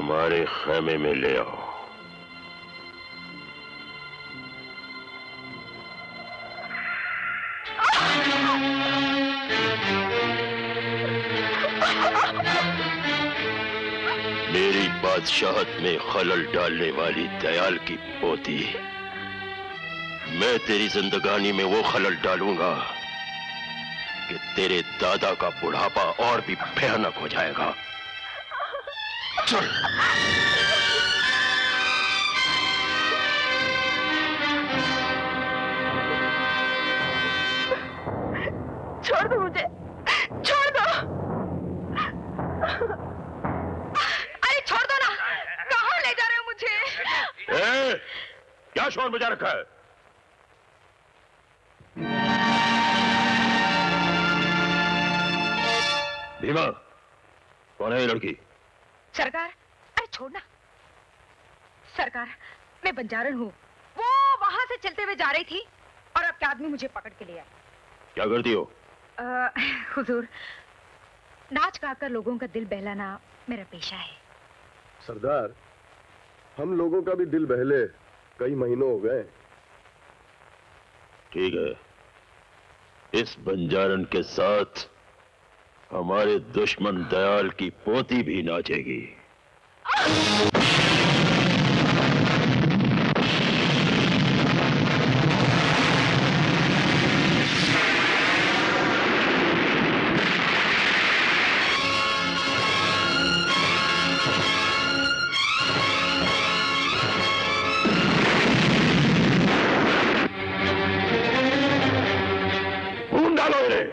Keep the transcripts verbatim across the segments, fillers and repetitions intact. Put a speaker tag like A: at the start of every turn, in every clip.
A: हमारे खेमे में ले आओ। मेरी बादशाहत में खलल डालने वाली दयाल की पोती, मैं तेरी जिंदगानी में वो खलल डालूंगा कि तेरे दादा का बुढ़ापा और भी भयानक हो जाएगा। चल।
B: छोड़ दो मुझे, छोड़ दो। अरे छोड़ दो ना, कहाँ ले जा रहे हो मुझे?
A: ए, क्या शोर मचा रखा है? भीमा, कौन है ये लड़की?
B: सरकार, अरे छोड़ना। सरकार, मैं बंजारन हूँ। वो वहां से चलते हुए जा रही थी और आपके आदमी मुझे पकड़ के ले आए।
A: क्या करती हो?
B: आ, हुजूर, नाच गाकर लोगों का दिल बहलाना मेरा पेशा है।
C: सरदार, हम लोगों का भी दिल बहले कई महीनों हो गए।
A: ठीक है, इस बंजारन के साथ हमारे दुश्मन दयाल की पोती भी नाचेगी। खून डालो इन्हें।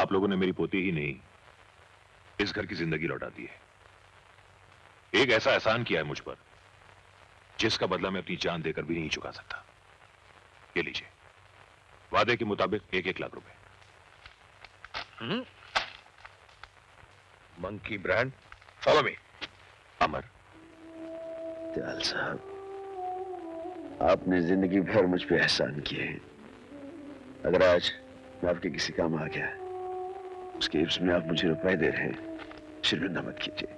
D: आप लोगों ने मेरी पोती ही नहीं, इस घर की जिंदगी लौटा दी है। एक ऐसा एहसान किया है मुझ पर जिसका बदला मैं अपनी जान देकर भी नहीं चुका सकता। ये लीजिए, वादे के मुताबिक एक एक लाख रुपए।
E: हम्म? Monkey brand, follow me.
D: Amar.
F: Dayal साहब, आपने जिंदगी भर मुझ पे एहसान किए हैं। अगर आज मैं आपके किसी काम आ गया, उसके एवज में आप मुझे रुपए दे रहे हैं, शर्मिंदा मत कीजिए।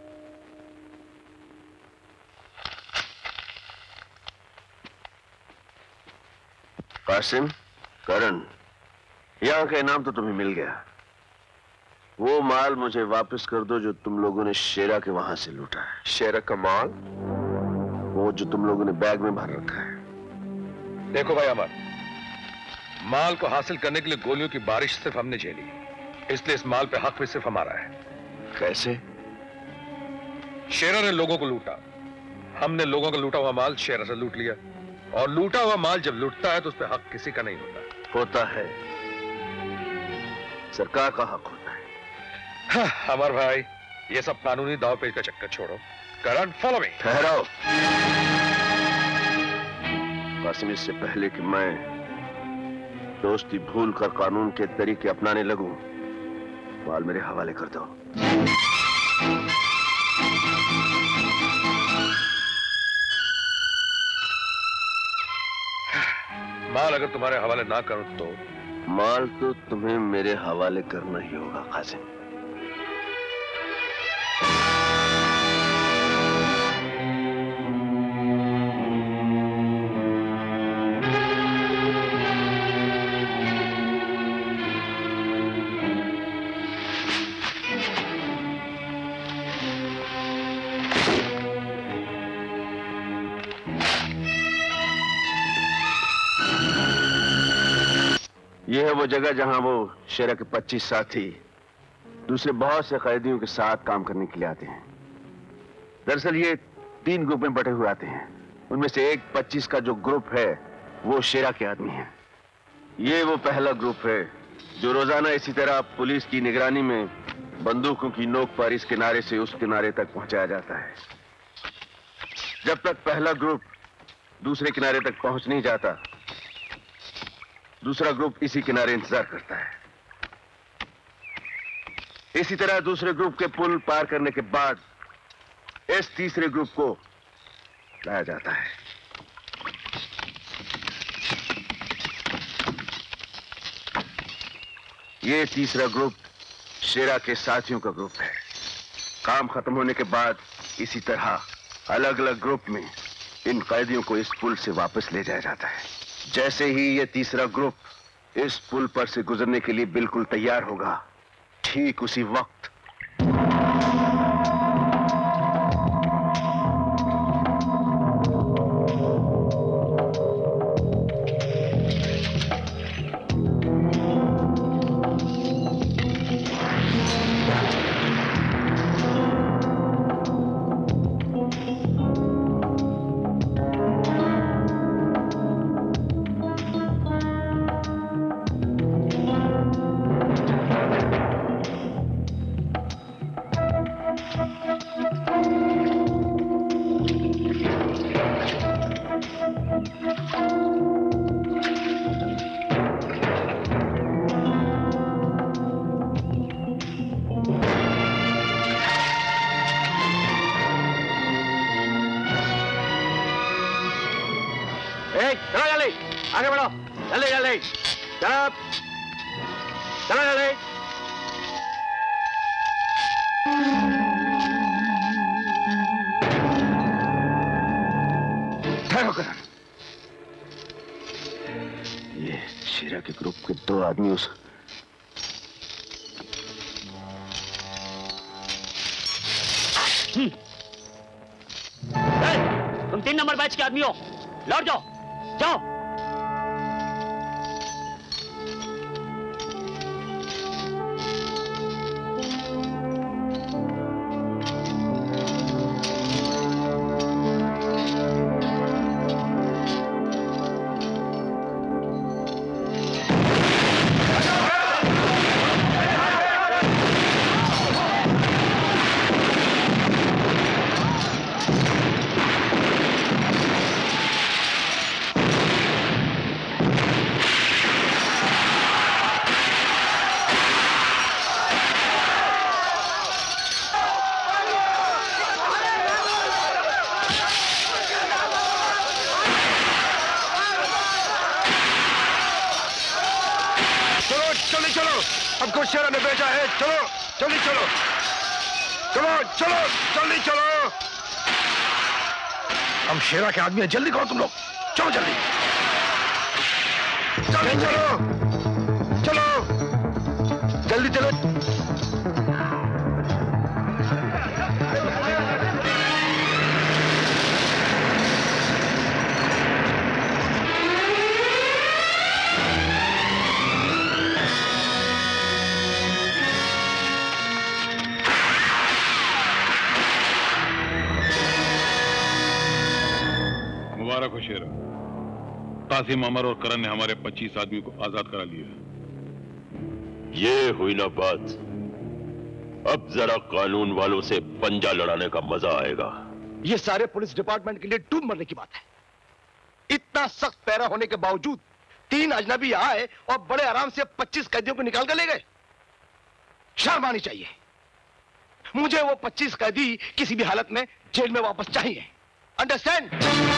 F: कासिम, करण, यहां का इनाम तो तुम्हें मिल गया। वो माल मुझे वापस कर दो जो तुम लोगों ने शेरा के वहां से लूटा है।
E: शेरा का माल?
F: वो जो तुम लोगों ने बैग में भर रखा है।
E: देखो भाई अमर, माल को हासिल करने के लिए गोलियों की बारिश सिर्फ हमने झेली, इसलिए इस माल पे हक भी सिर्फ हमारा है।
F: कैसे?
E: शेरा ने लोगों को लूटा, हमने लोगों का लूटा हुआ माल शेरा से लूट लिया, और लूटा हुआ माल जब लूटता है तो उस पे हक किसी का नहीं होता।
F: होता है, सरकार का हक होता है।
E: हाँ, अमर भाई, ये सब कानूनी दाव पेच का चक्कर छोड़ो। Karan, follow me.
F: ठहरो कासिम, इससे पहले कि मैं दोस्ती भूल कर कानून के तरीके अपनाने लगूं, माल मेरे हवाले कर दो।
E: माल अगर तुम्हारे हवाले ना करूं तो?
F: माल तो तुम्हें मेरे हवाले करना ही होगा कासिम। यह है वो जगह जहां वो शेरा के पच्चीस साथी दूसरे बहुत से कैदियों के साथ काम करने के लिए आते हैं। दरअसल ये तीन ग्रुप में बटे हुए आते हैं। उनमें से एक पच्चीस का जो ग्रुप है वो शेरा के आदमी है। ये वो पहला ग्रुप है जो रोजाना इसी तरह पुलिस की निगरानी में बंदूकों की नोक पर इस किनारे से उस किनारे तक पहुंचाया जाता है। जब तक पहला ग्रुप दूसरे किनारे तक पहुंच नहीं जाता, दूसरा ग्रुप इसी किनारे इंतजार करता है। इसी तरह दूसरे ग्रुप के पुल पार करने के बाद इस तीसरे ग्रुप को लाया जाता है। ये तीसरा ग्रुप शेरा के साथियों का ग्रुप है। काम खत्म होने के बाद इसी तरह अलग अलग ग्रुप में इन कैदियों को इस पुल से वापस ले जाया जाता है। जैसे ही ये तीसरा ग्रुप इस पुल पर से गुजरने के लिए बिल्कुल तैयार होगा, ठीक उसी वक्त आगे बढ़ो, जल्दी जल्दी, चलो चलो जल्दी। ठहरो करण, ये शेरा के ग्रुप के दो आदमी उस
G: तुम तीन नंबर बैच के आदमी हो, लौट जाओ, जाओ।
E: को शेरा ने बेचा है। चलो जल्दी चलो, चलो चलो जल्दी चलो। हम शेरा के आदमी हैं, जल्दी करो तुम लोग, चलो जल्दी जल्दी चलो, चलो जल्दी चलो।
H: मुबारक हो शेरा, कासिम, अमर और करण ने हमारे पच्चीस आदमी को आजाद करा लिया।
A: ये हुई ना बात। अब जरा कानून वालों से पंजा लड़ाने का मजा आएगा।
E: ये सारे पुलिस डिपार्टमेंट के लिए डूब मरने की बात है। इतना सख्त पहरा होने के बावजूद तीन अजनबी आए और बड़े आराम से पच्चीस कैदियों को निकाल कर ले गए। शर्म आनी चाहिए। मुझे वो पच्चीस कैदी किसी भी हालत में जेल में वापस चाहिए। अंडरस्टैंड?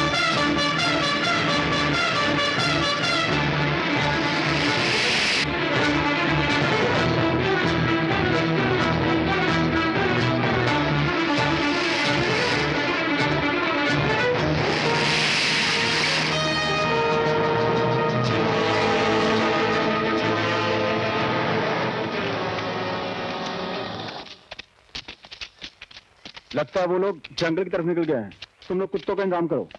F: लगता है वो लोग जंगल की तरफ निकल गए हैं। तुम लोग कुत्तों का इंतजाम करो।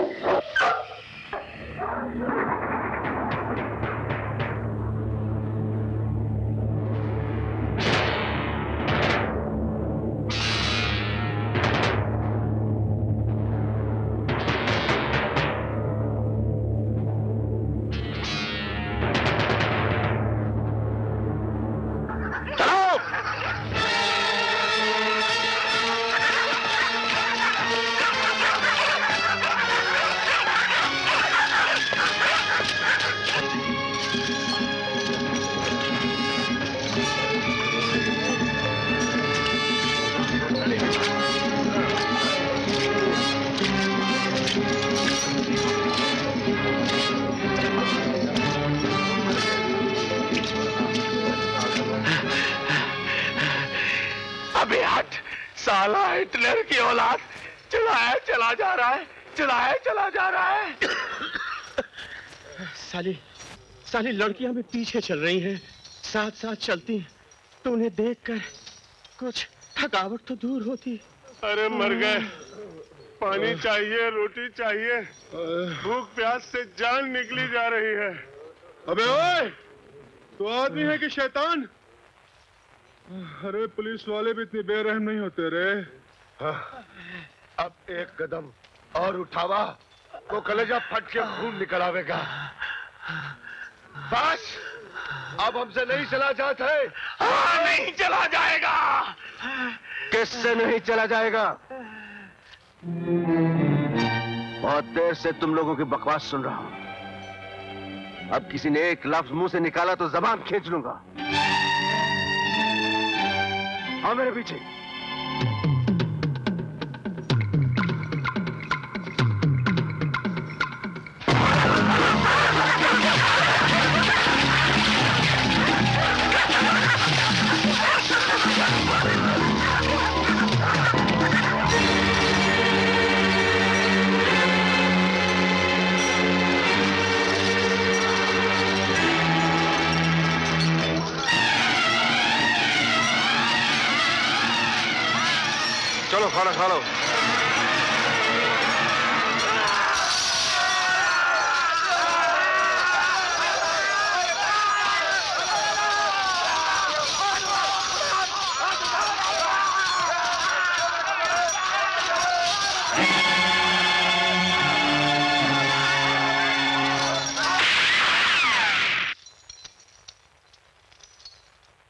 E: अबे हट, साला हिटलर की औलाद चलाया चला जा रहा है, चलाया चला जा रहा है।
I: साली साली लड़कियां भी पीछे चल रही हैं, साथ साथ चलती हैं, तो उन्हें देखकर कुछ थकावट तो दूर होती।
C: अरे मर गए, पानी चाहिए, रोटी चाहिए, भूख प्यास से जान निकली जा रही है। अबे ओए, तो आदमी है कि शैतान? अरे पुलिस वाले भी इतने बेरहम नहीं होते रे।
E: अब एक कदम और उठावा तो कलेजा फट के खून निकल आवेगा। बस अब हमसे नहीं चला जाता है। हाँ, नहीं चला जाएगा।
F: किससे नहीं चला जाएगा? बहुत देर से तुम लोगों की बकवास सुन रहा हूं। अब किसी ने एक लफ्ज मुंह से निकाला तो जबान खींच लूंगा। आओ मेरे पीछे।
E: चलो खाना खा लो।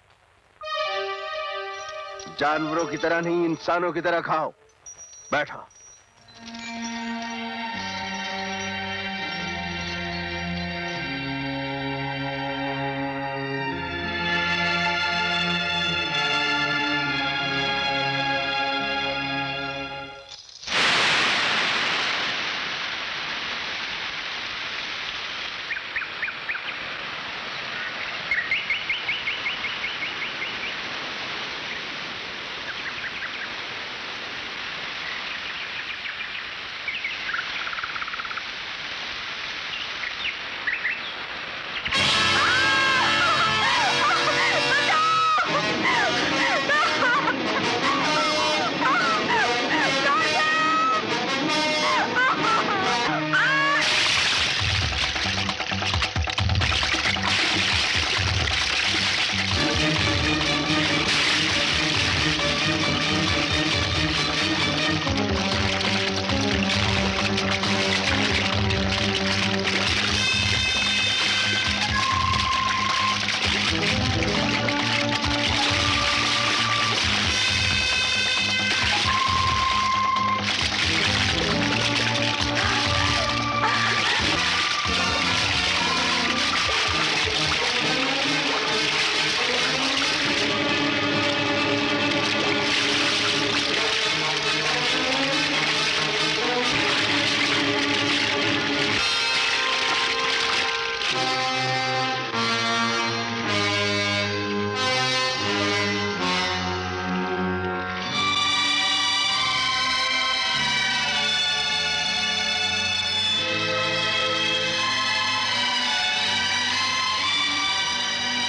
F: जानवरों की तरह नहीं, इंसानों की तरह खाओ। बैठो।